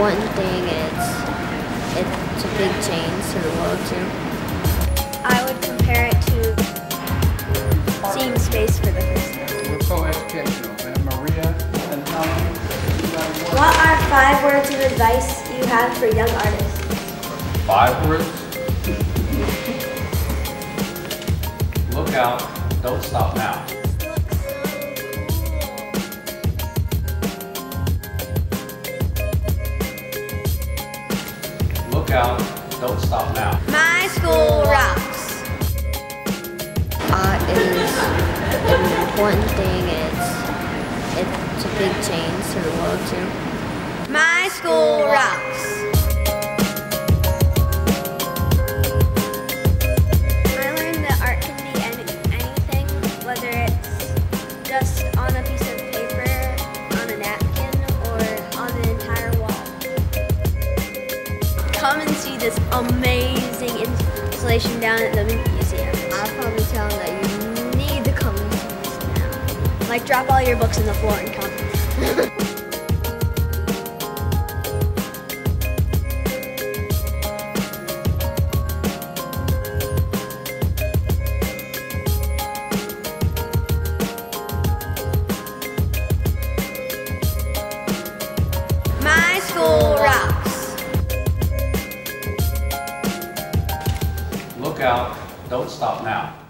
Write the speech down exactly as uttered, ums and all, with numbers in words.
important thing. It's it's a big change to the world too. I would compare it to seeing space for the first time. We're co-educational. And Maria and Helen. What are five words of advice you have for young artists? Five words? Look out, don't stop now. Look out, don't stop now. My school rocks. Art is an important thing. It's it's a big change to the world too. My school rocks. I learned that art can be any, anything, whether it's just on a piece of paper, on a napkin, or on an entire wall. Come and see this amazing installation down at the museum. I'll probably tell them that you need to come and see this now. Like, drop all your books on the floor and come. My school rocks. Look out, don't stop now.